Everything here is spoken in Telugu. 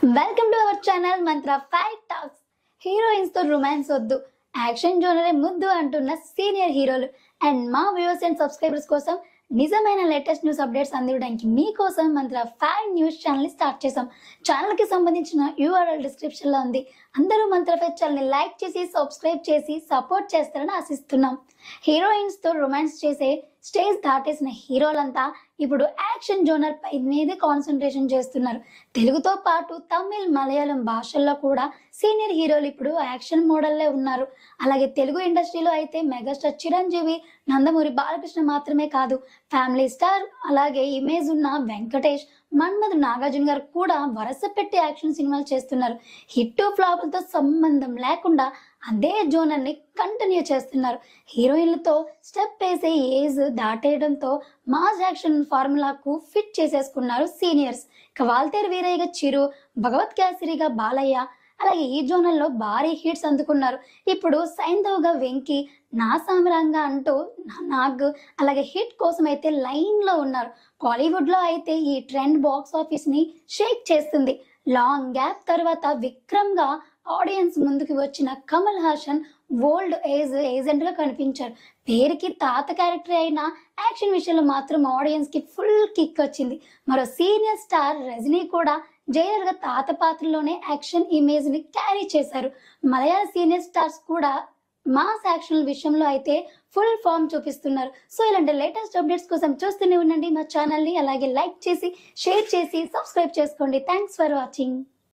Welcome to our channel Mantra fight talks. Heroines తో రొమాన్స్ వద్దు, యాక్షన్ జోనరే ముద్దు అంటున్న సీనియర్ హీరోలు అండ్ మా వ్యూవర్స్ అండ్ సబ్స్క్రైబర్స్ కోసం నిజమైన లేటెస్ట్ న్యూస్ అప్డేట్స్ అందించడానికి మీకోసం మంత్ర ఫైవ్ న్యూస్ ఛానల్ ని స్టార్ట్ చేసాం. ఛానల్ కి సంబంధించిన యూఆర్ఎల్ డిస్క్రిప్షన్ లో ఉంది. అందరూ మంత్ర ఫైవ్ ఛానల్ ని లైక్ చేసి సబ్స్క్రైబ్ చేసి సపోర్ట్ చేస్తారని ఆశిస్తున్నాం. హీరోయిన్స్ తో రొమాన్స్ చేసే స్టేజ్ దాటేసిన హీరోలంతా ఇప్పుడు యాక్షన్ జోనర్ పై మీదే కాన్సన్ట్రేషన్ చేస్తున్నారు. తెలుగుతో పాటు తమిళ్, మలయాళం భాషల్లో కూడా సీనియర్ హీరోలు ఇప్పుడు యాక్షన్ మోడల్లే ఉన్నారు. అలాగే తెలుగు ఇండస్ట్రీలో అయితే మెగాస్టార్ చిరంజీవి, నందమూరి బాలకృష్ణ మాత్రమే కాదు, ఫ్యామిలీ స్టార్ అలాగే ఇమేజ్ ఉన్న వెంకటేష్, మన్మధ్ నాగార్జున గారు కూడా వరుస పెట్టి యాక్షన్ సినిమాలు చేస్తున్నారు. హిట్ ఫ్లాపులతో సంబంధం లేకుండా అదే జోనర్ ని కంటిన్యూ చేస్తున్నారు. హీరోయిన్లతో స్టెప్ వేసే ఏజ్ దాటేయడంతో మాస్ యాక్షన్ ఫార్ములాకు ఫిట్ చేసేసుకున్నారు సీనియర్స్. ఇక వాల్తేరు వీరయ్యగా చిరు, భగవత్ కేసరిగా బాలయ్య, అలాగే ఈ జోనల్లో భారీ హిట్స్ అందుకున్నారు. ఇప్పుడు సైంధవ్గా వెంకీ, నా సామరంగా అంటూ నాగ్ అలాగే హిట్ కోసం అయితే లైన్ లో ఉన్నారు. కాలీవుడ్ లో అయితే ఈ ట్రెండ్ బాక్స్ ఆఫీస్ ని షేక్ చేస్తుంది. లాంగ్ గ్యాప్ తర్వాత విక్రమ్ గా ఆడియన్స్ ముందుకు వచ్చిన కమల్ హాసన్ ఓల్డ్ ఏజెంట్ గా కనిపించారు. పేరుకి తాత క్యారెక్టర్ అయినా యాక్షన్ విషయంలో మాత్రం ఆడియన్స్ కి ఫుల్ కిక్ వచ్చింది. మరో సీనియర్ స్టార్ రజనీ కూడా జైలర్ గా తాత పాత్రలోనే యాక్షన్ ఇమేజ్ ని క్యారీ చేశారు. మలయాళ సీనియర్ స్టార్స్ కూడా మాస్ యాక్షన్ విషయంలో అయితే ఫుల్ ఫామ్ చూపిస్తున్నారు. సో ఇలాంటి లేటెస్ట్ అప్డేట్స్ కోసం చూస్తూనే ఉండండి మా ఛానల్ ని. అలాగే లైక్ చేసి షేర్ చేసి సబ్స్క్రైబ్ చేసుకోండి. Thanks for watching.